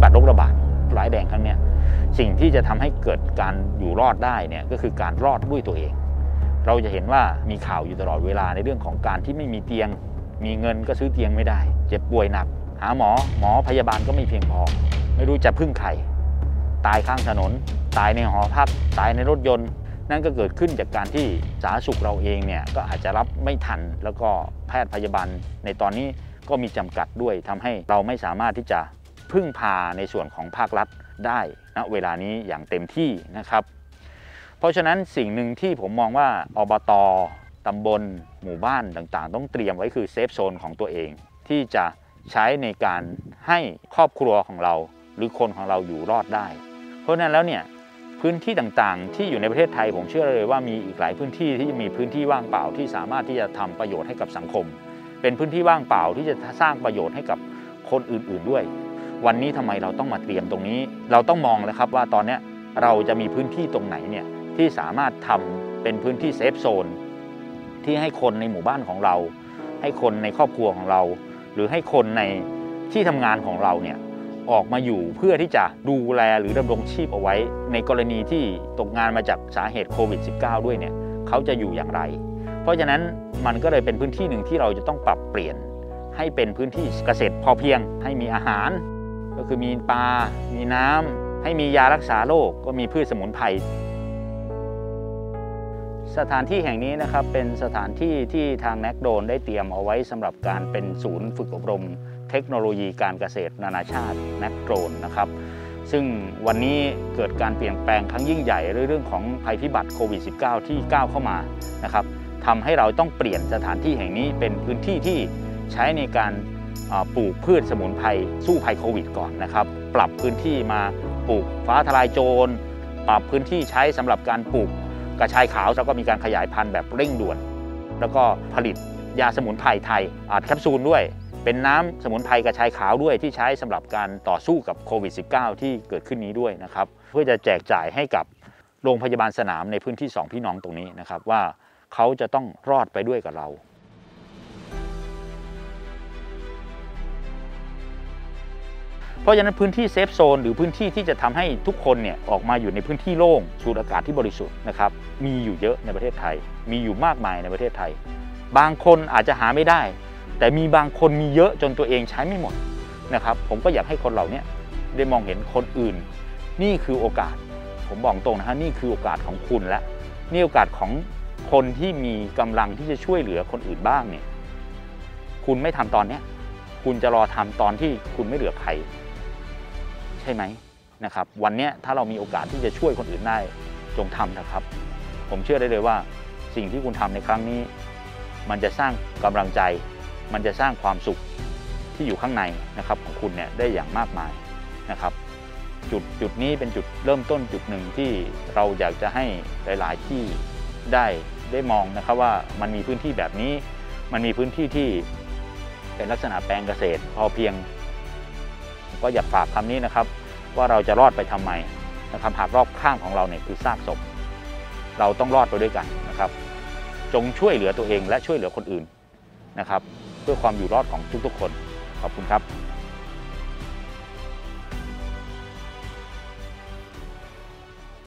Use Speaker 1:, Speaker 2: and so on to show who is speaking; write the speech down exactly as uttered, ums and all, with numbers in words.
Speaker 1: บัติโรคระบาดร้ายแรงครั้งนี้สิ่งที่จะทำให้เกิดการอยู่รอดได้เนี่ยก็คือการรอดด้วยตัวเองเราจะเห็นว่ามีข่าวอยู่ตลอดเวลาในเรื่องของการที่ไม่มีเตียงมีเงินก็ซื้อเตียงไม่ได้เจ็บป่วยหนักหาหมอหมอพยาบาลก็ไม่เพียงพอไม่รู้จะพึ่งใครตายข้างถนนตายในหอพักตายในรถยนต์นั่นก็เกิดขึ้นจากการที่สาธารณสุขเราเองเนี่ยก็อาจจะรับไม่ทันแล้วก็แพทย์พยาบาลในตอนนี้ก็มีจำกัดด้วยทำให้เราไม่สามารถที่จะพึ่งพาในส่วนของภาครัฐได้ณเวลานี้อย่างเต็มที่นะครับเพราะฉะนั้นสิ่งหนึ่งที่ผมมองว่าอบต.ตำบลหมู่บ้านต่างๆต้องเตรียมไว้คือเซฟโซนของตัวเองที่จะใช้ในการให้ครอบครัวของเราหรือคนของเราอยู่รอดได้เพราะฉะนั้นแล้วเนี่ยพื้นที่ต่างๆที่อยู่ในประเทศไทยผมเชื่อเลยว่ามีอีกหลายพื้นที่ที่จะมีพื้นที่ว่างเปล่าที่สามารถที่จะทำประโยชน์ให้กับสังคมเป็นพื้นที่ว่างเปล่าที่จะสร้างประโยชน์ให้กับคนอื่นๆด้วยวันนี้ทำไมเราต้องมาเตรียมตรงนี้เราต้องมองเลยครับว่าตอนนี้เราจะมีพื้นที่ตรงไหนเนี่ยที่สามารถทำเป็นพื้นที่เซฟโซนที่ให้คนในหมู่บ้านของเราให้คนในครอบครัวของเราหรือให้คนในที่ทำงานของเราเนี่ยออกมาอยู่เพื่อที่จะดูแลหรือดำรงชีพเอาไว้ในกรณีที่ตกงานมาจากสาเหตุโควิด สิบเก้า ด้วยเนี่ยเขาจะอยู่อย่างไรเพราะฉะนั้นมันก็เลยเป็นพื้นที่หนึ่งที่เราจะต้องปรับเปลี่ยนให้เป็นพื้นที่เกษตรพอเพียงให้มีอาหารก็คือมีปลามีน้ำให้มียารักษาโรคก็มีพืชสมุนไพรสถานที่แห่งนี้นะครับเป็นสถานที่ที่ทางแนคโดรนได้เตรียมเอาไว้สำหรับการเป็นศูนย์ฝึกอบรมเทคโนโลยีการเกษตรนานาชาติแนคโดรนนะครับซึ่งวันนี้เกิดการเปลี่ยนแปลงครั้งยิ่งใหญ่เรื่องของภัยพิบัติโควิด สิบเก้า ที่ก้าวเข้ามานะครับทำให้เราต้องเปลี่ยนสถานที่แห่งนี้เป็นพื้นที่ที่ใช้ในการปลูกพืชสมุนไพรสู้ภัยโควิดก่อนนะครับปรับพื้นที่มาปลูกฟ้าทลายโจรปรับพื้นที่ใช้สำหรับการปลูกกระชายขาวแล้วก็มีการขยายพันธุ์แบบเร่งด่วนแล้วก็ผลิตยาสมุนไพรไทยอัดแคปซูลด้วยเป็นน้ำสมุนไพรกระชายขาวด้วยที่ใช้สำหรับการต่อสู้กับโควิด สิบเก้า ที่เกิดขึ้นนี้ด้วยนะครับเพื่อจะแจกจ่ายให้กับโรงพยาบาลสนามในพื้นที่สองพี่น้องตรงนี้นะครับว่าเขาจะต้องรอดไปด้วยกับเราเพราะฉะนั้นพื้นที่เซฟโซนหรือพื้นที่ที่จะทำให้ทุกคนเนี่ยออกมาอยู่ในพื้นที่โล่งสูดอากาศที่บริสุทธิ์นะครับมีอยู่เยอะในประเทศไทยมีอยู่มากมายในประเทศไทยบางคนอาจจะหาไม่ได้แต่มีบางคนมีเยอะจนตัวเองใช้ไม่หมดนะครับผมก็อยากให้คนเหล่านี้ได้มองเห็นคนอื่นนี่คือโอกาสผมบอกตรงนะฮะนี่คือโอกาสของคุณและนี่โอกาสของคนที่มีกำลังที่จะช่วยเหลือคนอื่นบ้างเนี่ยคุณไม่ทำตอนนี้คุณจะรอทำตอนที่คุณไม่เหลือใครใช่ไหมนะครับวันนี้ถ้าเรามีโอกาสที่จะช่วยคนอื่นได้จงทำนะครับผมเชื่อได้เลยว่าสิ่งที่คุณทำในครั้งนี้มันจะสร้างกำลังใจมันจะสร้างความสุขที่อยู่ข้างในนะครับของคุณเนี่ยได้อย่างมากมายนะครับจุดจุดนี้เป็นจุดเริ่มต้นจุดหนึ่งที่เราอยากจะให้หลายๆที่ได้ได้มองนะครับว่ามันมีพื้นที่แบบนี้มันมีพื้นที่ที่เป็นลักษณะแปลงเกษตรพอเพียงก็อยากฝากคำนี้นะครับว่าเราจะรอดไปทำไมนะครับหากรอบข้างของเราเนี่ยคือซากศพเราต้องรอดไปด้วยกันนะครับจงช่วยเหลือตัวเองและช่วยเหลือคนอื่นนะครับเพื่อความอยู่รอดของทุกๆคนขอบคุณครับ